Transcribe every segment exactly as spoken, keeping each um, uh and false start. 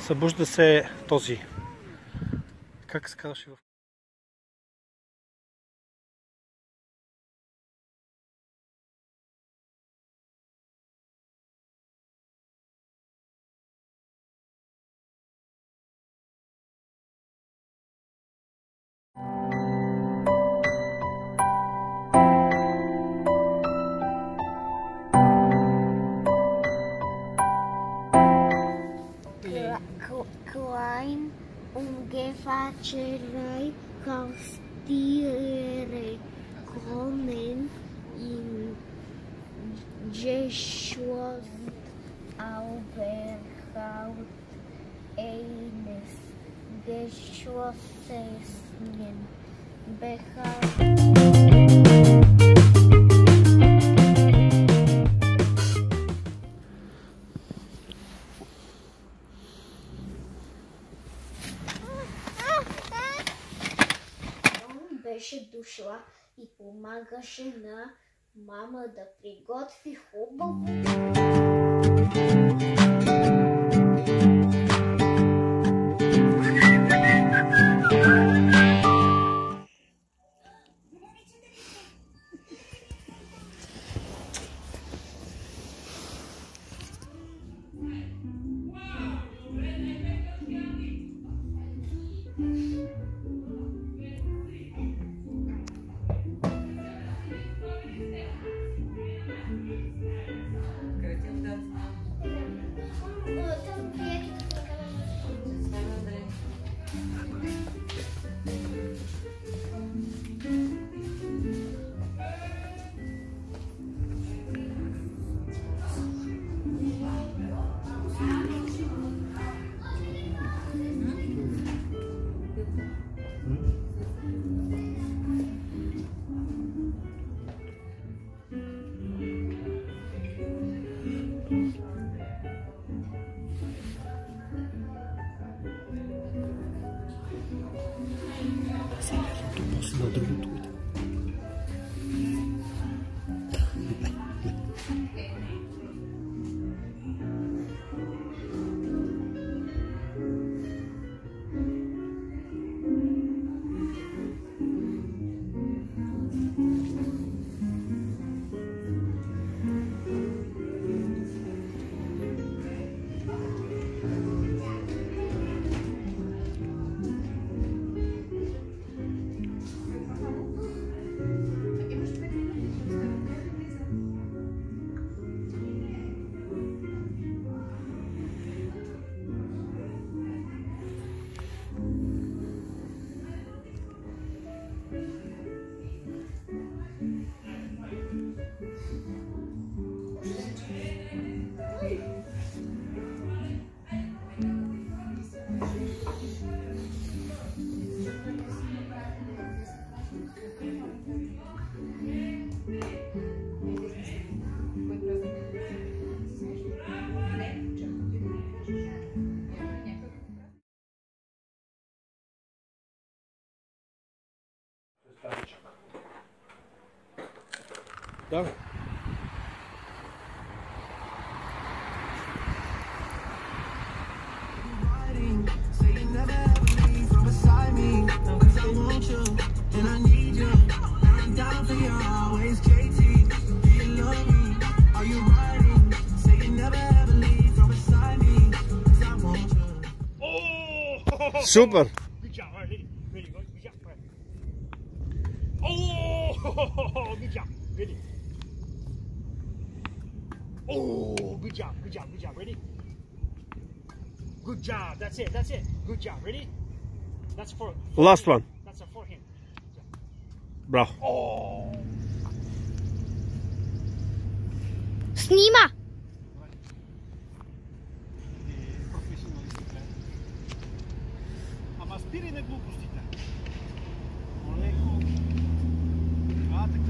Събужда се този. Как се казваше в... Klein Umgefahrerei Haustiere kommen in Geschloss Auberhaut eines geschlossenen Behaus. Беше дошла и помагаше на мама да приготви хубаво. На другото. Давай. Супер! Oh, good job, good job, good job. Ready? Good job. That's it, that's it. Good job. Ready? That's for, for Last him. one. That's a for him. Браво. Oh. Снима! Ама спирай на глупостите. Олеко. А, така.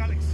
Alex.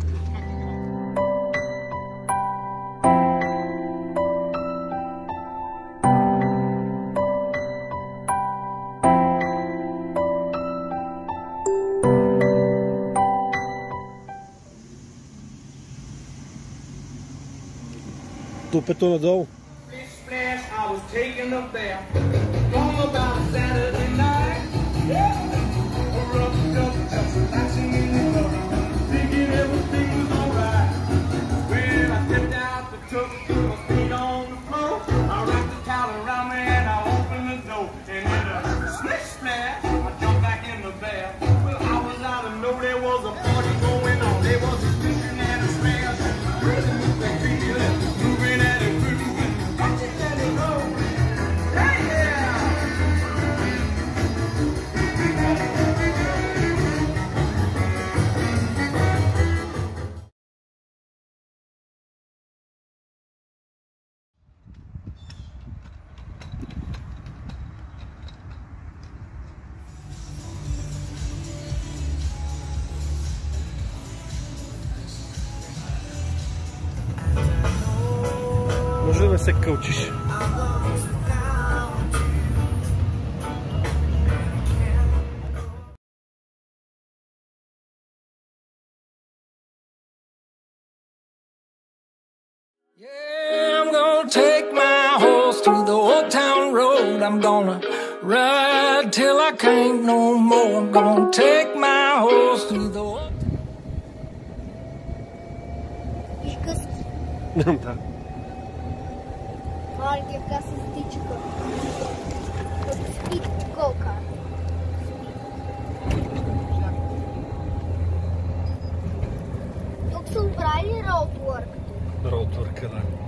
Tupето надолу. Splash, I was taking a bath. Long about Saturday night. Rubbed up, just relaxing in the club. Thinking everything was alright. When I stepped out the truck, put my feet on the floor. I wrapped the towel around me and I opened the door. And in a splish splash, I jumped back in the bath. Well, I was out of know there was a party going on. There was a drinking and a smash. Rhythm with the creepy left, moving at it. Може да ме се кълчиш. Yeah, I'm gonna take my horse through the old town road. I'm gonna ride till I can't no more. I'm gonna take my horse through the old... Да. Малкия каса стичка. Като спит колка. Тук са правили роутворк. Роутворка, да.